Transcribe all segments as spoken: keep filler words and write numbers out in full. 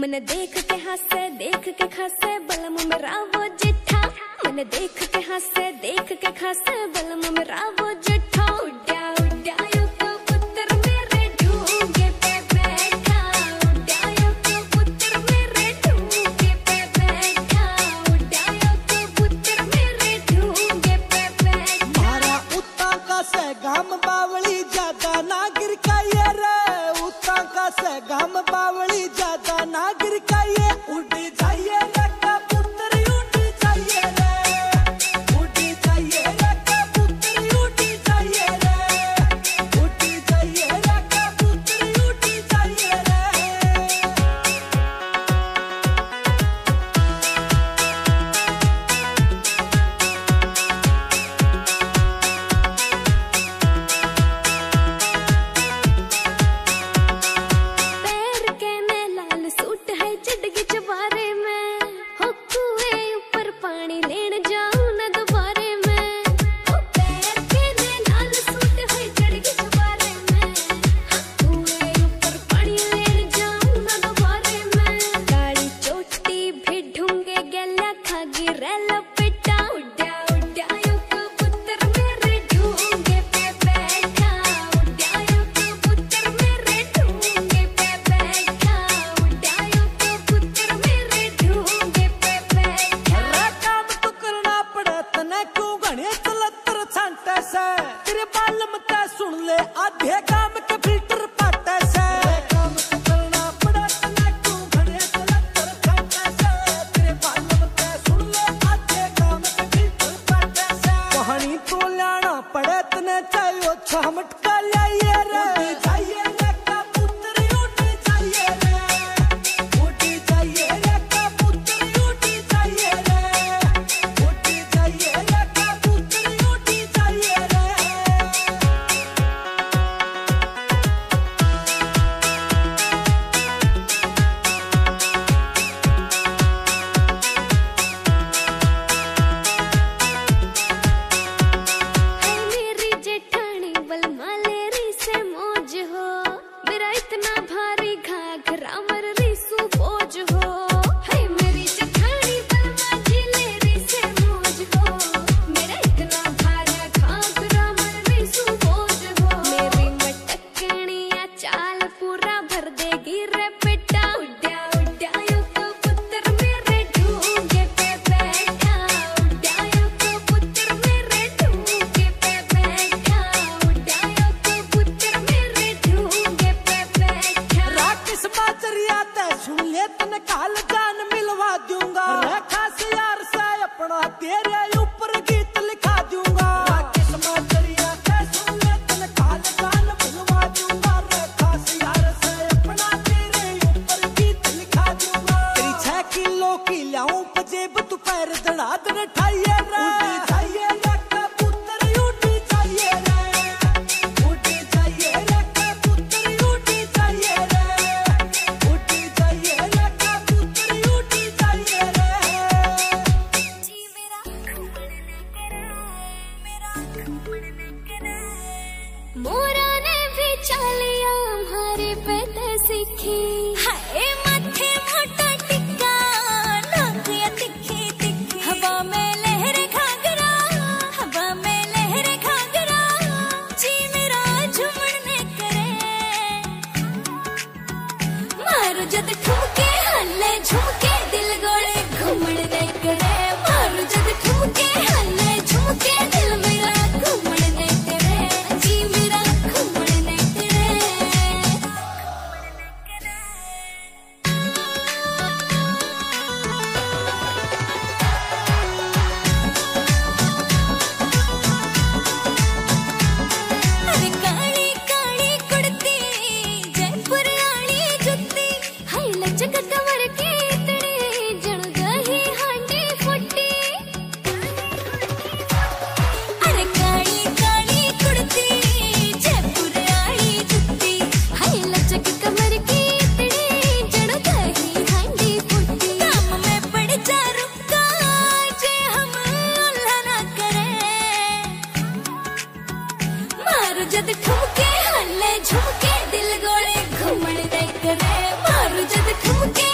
मैंने देख के हंसे देख के खासे बलम मेरा वो जिठा। मैंने देख के हंसे देख के खासे बलम मेरा वो जिठा। उड्या उड्या यो कबूतर मेरे ढूंगे पे बैठा। उड्या यो कबूतर मेरे ढूंगे पे बैठा। उड्या यो कबूतर मेरे ढूंगे पे बैठा। मारा उता का से गाम बावली ज्यादा ना गिर का ये रे। उता का से गाम बावली ज्यादा ना गिर का ये। उड़ी जाइए रे कबूतर उड़ी जाइए रे। उड़ी जाइए रे कबूतर उड़ी जाइए रे। उड़ी जाइए रे कबूतर उड़ी जाइए रे। पैर के ने लाल सूट है चढ़ चबारे में। हो कुएं ऊपर पानी लेन जाऊं न दोबारे में। हो पैर के ने लाल सूट है चढ़ चबारे में। हो कुएं ऊपर पानी लेन जाऊं न दोबारे में। काली चोटी भी ढूंगे गला खागी रेल पिटा। उड्या उड्या यो कबूतर मेरे ढूंगे पे बैठा। उड्या यो कबूतर मेरे ढूंगे पे बैठा। उड्या यो कबूतर मेरे ढूंगे पे बैठा। रे काम तो करना पड़े तने क्यों घने चलतर छांटे से। तेरे बालम ते सुन ले आधे काम के फिल्टर पाटे से। रे काम तो करना पड़े तने क्यों घने चलतर छांटे से। तेरे बालम ते सुन ले आधे काम के फिल्टर पाटे से। कहानी तो लाना पड़े तने चाहिए छह मटका लाइए रे। उड़ी जाइए रे कबूतर उड़ी जाइए रे। उड़ी जाइए रे कबूतर उड़ी जाइए रे। उड़ी जाइए रे कबूतर उड़ी जाइए रे। है मेरी जेठानी बलमा लेरी से मौज हो। मेरा इतना भारी घाघरा मर रिसू बोझ हो। है मेरी जेठानी बलमा जी लेरी से मौज हो। मेरा इतना भारी घाघरा मर रिसू बोझ हो। मेरी मटकनिया चाल पूरा भर देगी रे पिटा। उड्या उड्या यो कबूतर मेरे ढूंगे पे बैठा। उड्या यो कबूतर मेरे ढूंगे पे बैठा। उड्या यो कबूतर मेरे ढूंगे पे बैठा। राकेश बाजरिया ते सुन ले तने काल जान मिलवा दूंगा। रेखा से यार से अपना तेरे ऊपर गीत लिखा दूंगा। राकेश बाजरिया ते सुन ले तने काल जान मिलवा दूंगा। रेखा से यार से अपना तेरे ऊपर गीत लिखा दूंगा। तेरी छह किलो की लाऊं पजेब तू पैर दड़ा दड़ ठाइए रे। उड़ी जाइए रे कबूतर उड़ी जाइए रे। उड़ी जाइए रे कबूतर उड़ी जाइए रे। उड़ी जाइए रे कबूतर उड़ी जाइए रे। जी मेरा घूमने करे मेरा घूमने करे। मोरा ने भी चालिया हमारे पैदा सीखी। हाय माथे मोटा टिक्का नाकिया तिखी तिखी। हवा में लहरे घाघरा हवा में लहरे घाघरा। जी मेरा झूमने करे मारो जद ठुमके हल्ले झुमके दिल गोले घूमने करे। मारो जद ठुमके हल्ले झुमके दिल मेरा घूमने करे। जी मेरा घूमने करे। अरे काली काली कुड़ती जयपुर आली जुत्ती। हाय लचक कमर के इतने जड़ गई हांडी फुट्टी। अरे काली काली कुड़ती जयपुर आली जुत्ती। हाय लचक कमर के इतने जड़ गई हांडी फुट्टी। काम में पड़ जा रुका जे हम अल्लाह ना करे। मारो जद ठुमके हल्ले झुमके दिल गोले घूमने करे। मारो जद ठुमके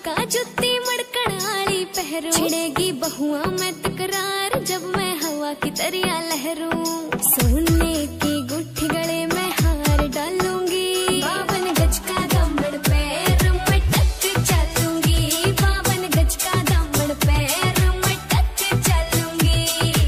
झुमका जुत्ती मड़कण आली पहरू, छिड़ेगी बहुआ में तकरार जब मैं हवा की तरिया लहरूं। सोने की गुठी गले में हार डालूंगी, बावन गज का दामन पैर में टक चलूंगी, बावन गज का दामन पैर में टक चलूंगी।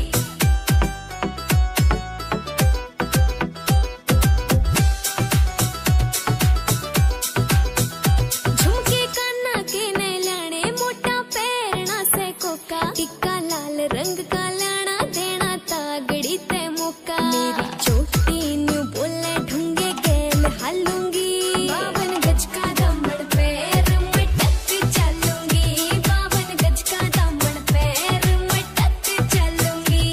झुमके कान्ना के ने लाने, मोटा पैरना से कोका, टिक्का लाल रंग का लाना देना तागड़ी ते मौका। मेरी चोटी न्यू बोले ढूंगे गेल हालूंगी, बावन गज का दामन पैर में टक चलूंगी, बावन गज का दामन पैर में टक चलूंगी।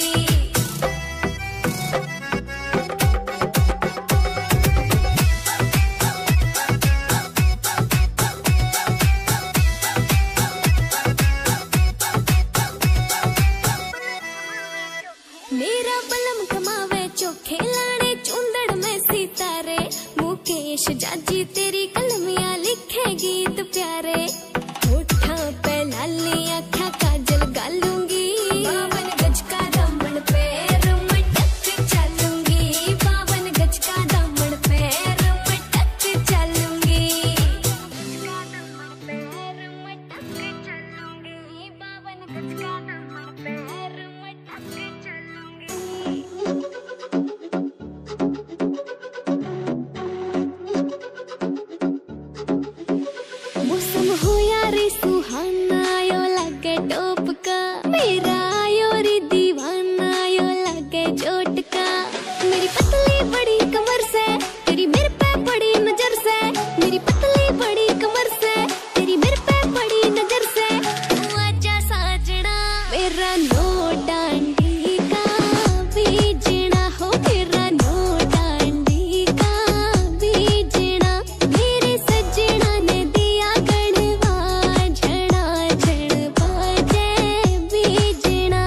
मेरा बलम कमावे चोखे लाने, चुंदड़ में सितारे, मुकेश जाजी तेरी कलमिया लिखे गीत प्यारे। होठा पे लाली आँखा काजल गालूंगी, बावन गज का दामन पैर में टक चलूंगी, बावन गज का दामन पैर में टक चलूंगी, बावन गज का दामन पैर में टक चलूंगी। मौसम हो यारी सुहाना, यो लगे टोप का, मेरा यो री दीवाना, यो लगे चोट का। मेरी पतली बड़ी कमर से तेरी मेरे पे पड़ी नजर से, मेरी पतली बड़ी कमर से तेरी मेरे पे पड़ी नजर से। तू आजा साजना मेरा नो डांडी का बीजना हो, मेरा नो डांडी का बीजना। मेरे सजना ने दिया गणवा झड़ा झड़ बाजे बीजना।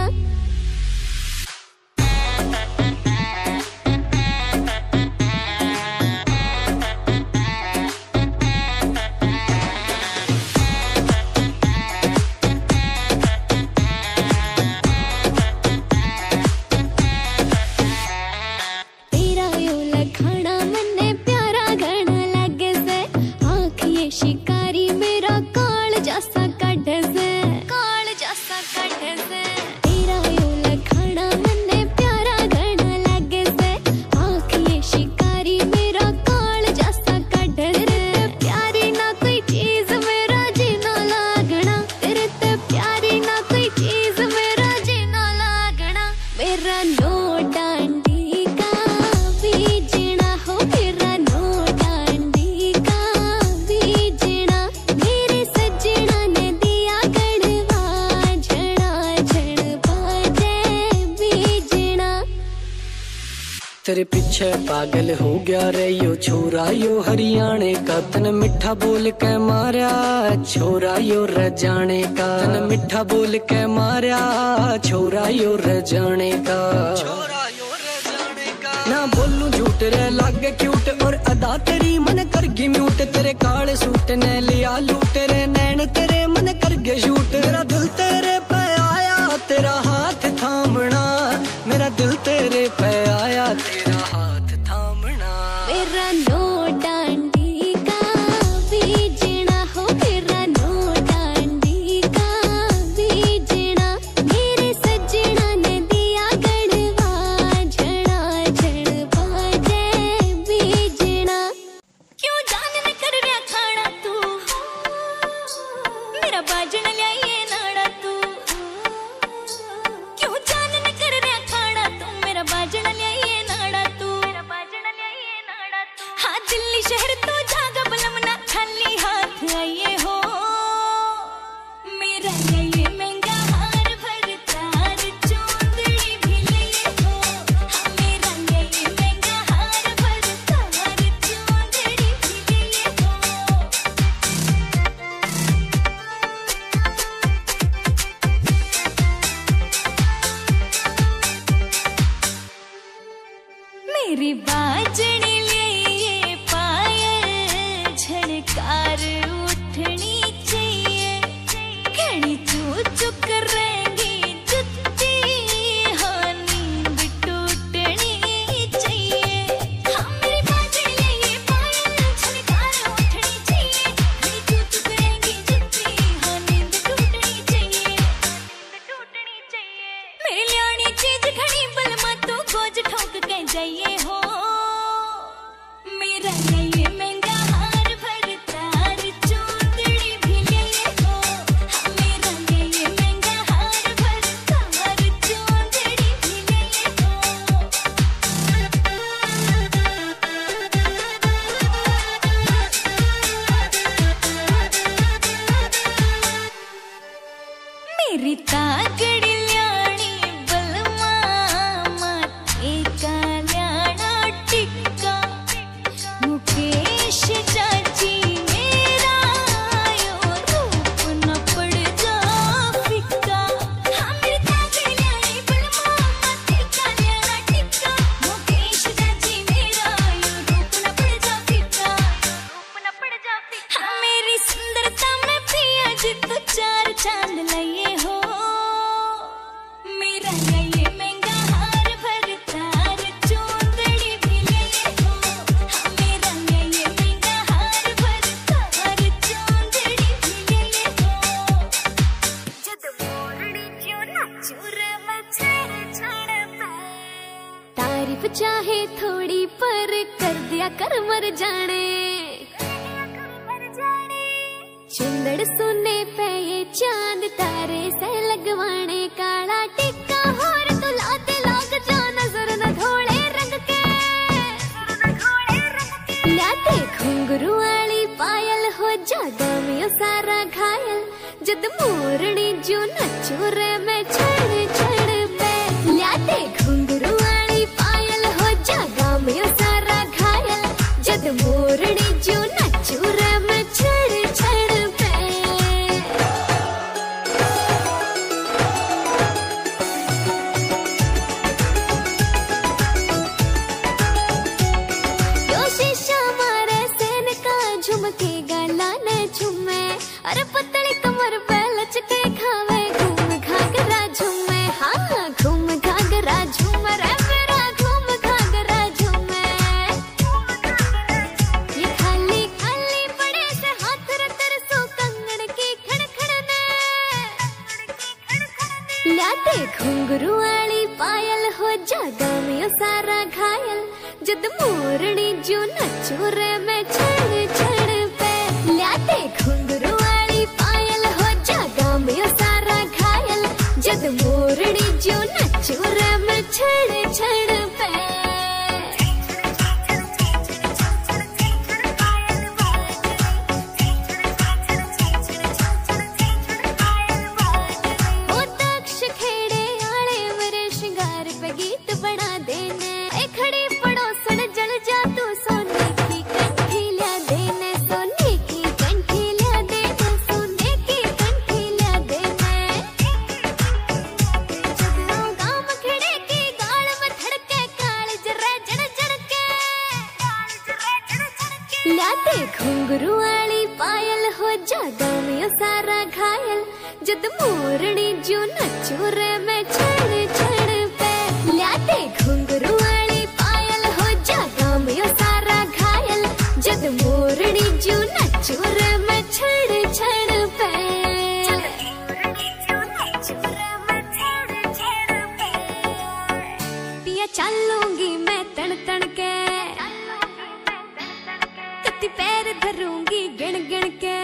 तेरा यो लखाना मन्ने प्यारा घना लगे से, आँख ये शिकारी मेरा काल जासा काढ़े से, काल जासा काढ़े से। तेरा यो लखाना मन्ने प्यारा घना लगे से, आँख ये शिकारी मेरा काल जासा काढ़े से। तेरे ते प्यारी ना कोई चीज मेरा जीना लागना, तेरे ते प्यारी ना कोई चीज मेरा जीना लागना। मेरा नो डांडी का बीजना हो, मेरा नो डांडी का बीजना। मेरे सजना ने दिया गणवा झड़ा झड़ बाजे बीजना। तेरे पीछे पागल हो गया रे यो छोरा, यो हरियाणे का, तन मिठा बोल के मारा छोरा यो रजाने का, तन मिठा बोल के मारा छोरा यो रजाने का। ना बोलूं झूठ रे लागे क्यूट, और अदा तेरी मन कर गई म्यूट। तेरे काले सूट ने लिया लूट रे, नैन तेरे मन कर गए शूट। मेरा दिल तेरे पे आया तेरा हाथ थामना, मेरा दिल तेरे पे आया तेरा हाथ थामना। मेरा नो डांडी का बीजना हो, मेरा नो डांडी का बीजना। मेरे सजना ने दिया गणवा झड़ा झड़ बाजे बीजना। क्यों जान न कर रहा खाना तू, कागड़ी ल्याणी बलमा माथे का ल्याणा टिक्का मुकेश चाची मेरा यो रूप न पड़ जा फिक्का हाँ मेरी कागड़ी ल्याणी बलमा माथे का ल्याणा टिक्का मुकेश चाची मेरा यो रूप न पड़ जा फिक्का रूप न पड़ जा फिक्का हाँ मेरी सुंदरता में पिया जी तो चार चांद लाइए हो मेरा ये महंगा हार भर तार चूंदड़ी भी ले हो हाँ मेरा ये महंगा हार भर तार चूंदड़ी भी ले हो जद मोरड़ी क्यों नाचू रे मैं छड़ छड़ पे तारीफ चाहे थोड़ी पर कर दिया कर मर जाने चुंदड़ सुने पे ये चांद तारे से लगवाने काला टिक्का होर तो लाते लाग जा नजर न घोड़े रंग के लाते घुंघरू वाली पायल हो जागा में सारा घायल जद मोरनी जो नचू रे मैं छड़ छड़ पे लाते घुंघरू वाली पायल हो जागा में सारा घायल जद मोरनी जो नचू रे मैं छड़ छड़ झुमके गाला न झुमे अरे पतली कमर पे लचके खावे घूम घाघरा झुमे हाँ घूम घाघरा झूमे रे मेरा घूम घाघरा झुमे ये खाली खाली पड़े से हाथ रतर सो कंगन की खड़खड़ने लाते घुंघरू वाली पायल हो जागा में सारा घायल जद मोरनी जो नचू रे मैं छड़ छड़ पे लाते घुंघरू वाली पायल हो जागा में सारा घायल जद मोरनी जो नचू रे मैं छड़ छड़ पे ओ दक्ष खेड़े आले मेरे श्रृंगार पे गीत बना देने ए खड़ी पड़ोसन जल जा तू सोने की कंठी लिया देने सोने की कंठी लिया देने सोने की कंठी लिया देने जब गांव खेड़े की गाल में धड़के काल जरा जड़ जड़ के लाते घुंघरू वाली पायल हो जागा में सारा घायल जद मोरनी जो नचू रे मैं छड़ छड़ पे लाते घुंघरू वाली पायल हो जागा में सारा घायल जद मोरनी जो नचू रे मैं छड़ छड़ पे पिया चलूंगी मैं तन तन के कति पैर धरूंगी गिण गिण के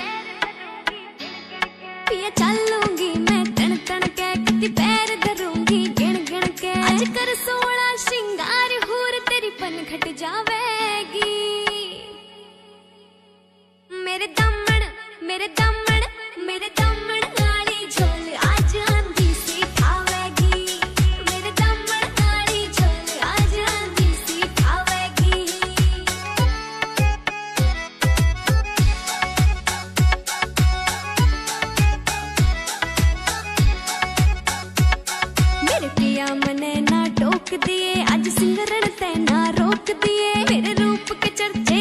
पिया चलूंगी मैं तन तन के कति पैर धरूंगी गिण गिण के आज कर सोना श्रृंगार हूर तेरी पन घट जावेगी मेरे दमन मेरे दमन मेरे दमन गाड़ी झोल आज आंधी सी खावेगी मेरे दमन गाड़ी झोल आज आंधी सी खावेगी मेरे पिया मने ना टोक दिए आज सिंगरण ते ना रोक दिए मेरे रूप के चर्चा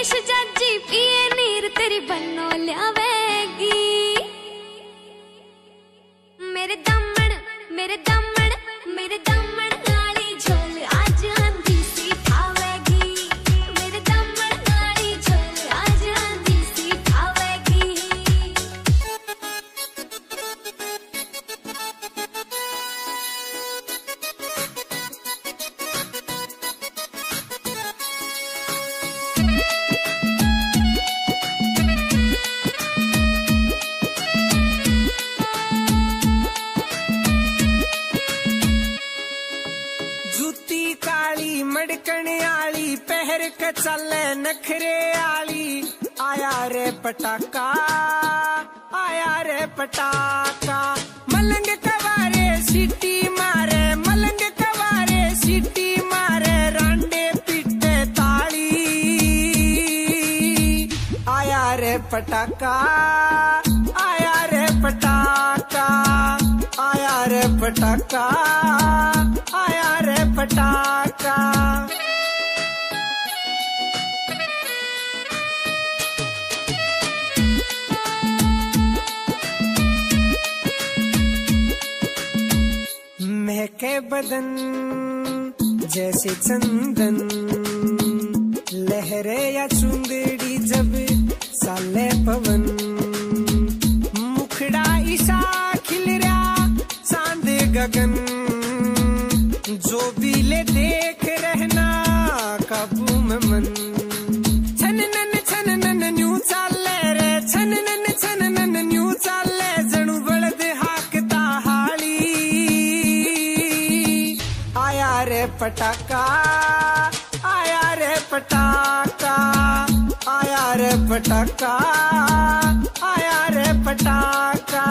रमेश जाजी पिए नीर तेरी बन्नो ल्यावेगी। मेरे दामन मेरे दामन मेरे दामन गाड़ी झोल आज आंधी सी खावेगी। मेरे दामन गाड़ी झोल आज आंधी सी खावेगी। जूती काली मड़कन आली पहर के चले नखरे आली। आया रे पटाका आया रे पटाका। मलंग कवारे सीटी मारे मलंग कवारे सीटी मारे रांडे पीटे ताली। आया रे पटाका आया रे पटाका आया रे पटाका आया रे पटाका। महके बदन जैसे चंदन लहरे या चुंदड़ी जब साले पवन। मुखड़ा ईशा खिल रहा चांद गगन। जो भी ले देख रहना काबू में मन। छननन छननन न्यू चाले रे छननन छननन न्यू चाले जणु बलद हाकता हाली। आया रे पटाका आया रे पटाका आया रे पटाका आया रे पटाका।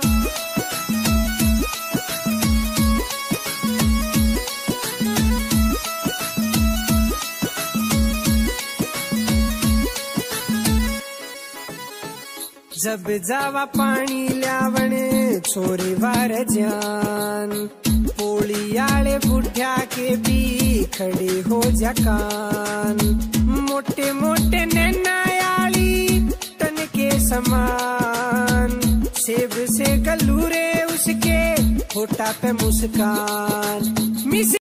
जब जावा पानी ल्यावण छोरी वार जान। पोली आले बुढ़िया के भी खड़े हो जकान। मोटे मोटे नैनायाली तन के समान। सेब से गलूरे उसके होठा पे मुस्कान।